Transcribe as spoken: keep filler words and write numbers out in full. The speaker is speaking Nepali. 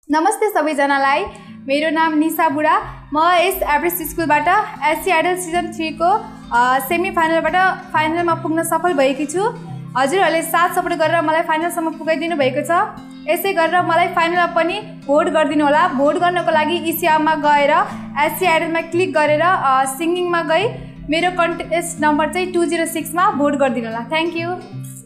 नमस्ते सबैजनालाई, मेरो नाम निशा बुढा। म यस एभरेस्ट स्कुलबाट एससी आइडल सिजन थ्री को सेमी फाइनलबाट फाइनलमा पुग्न सफल भएकी छु। हजुरहरूले साथ सपोर्ट गरेर मलाई फाइनलसम्म पुगाइदिनु भएको छ। यसै गरेर मलाई फाइनलमा पनि भोट गरिदिनु होला। भोट गर्नको लागि इसिआमा गएर एससी आइडलमा क्लिक गरेर सिंगिङमा गई मेरो कन्टेस्ट नम्बर चाहिँ टू जीरो सिक्स मा भोट गरिदिनु होला। Thank you.